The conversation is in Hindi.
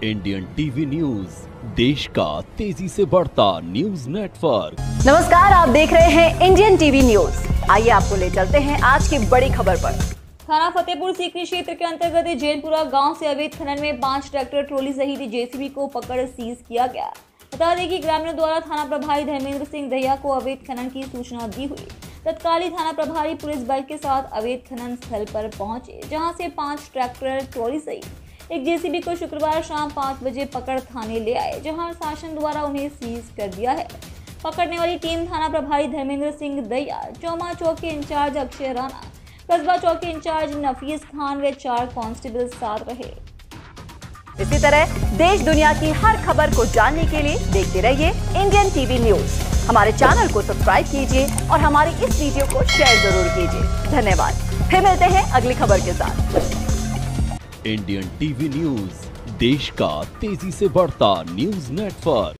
इंडियन टीवी न्यूज, देश का तेजी से बढ़ता न्यूज नेटवर्क। नमस्कार, आप देख रहे हैं इंडियन टीवी न्यूज। आइए आपको ले चलते हैं आज की बड़ी खबर पर। थाना फतेहपुर सीकरी क्षेत्र के अंतर्गत जैनपुरा गांव से अवैध खनन में 5 ट्रैक्टर ट्रॉली सहित जेसीबी को पकड़ सीज किया गया। बता दें कि ग्रामीणों द्वारा थाना प्रभारी धर्मेंद्र सिंह दहिया को अवैध खनन की सूचना दी हुई। तत्कालीन थाना प्रभारी पुलिस बल के साथ अवैध खनन स्थल पर पहुंचे, जहां से 5 ट्रैक्टर ट्रॉली सहित एक जेसीबी को शुक्रवार शाम 5 बजे पकड़ थाने ले आए, जहां शासन द्वारा उन्हें सीज कर दिया है। पकड़ने वाली टीम थाना प्रभारी धर्मेंद्र सिंह दहिया, चौमा चौक के इंचार्ज अक्षय राणा, कस्बा चौक के इंचार्ज नफीस खान व 4 कांस्टेबल साथ रहे। इसी तरह देश दुनिया की हर खबर को जानने के लिए देखते रहिए इंडियन टीवी न्यूज। हमारे चैनल को सब्सक्राइब कीजिए और हमारी इस वीडियो को शेयर जरूर कीजिए। धन्यवाद। फिर मिलते हैं अगली खबर के साथ। इंडियन टीवी न्यूज, देश का तेजी से बढ़ता न्यूज नेटवर्क।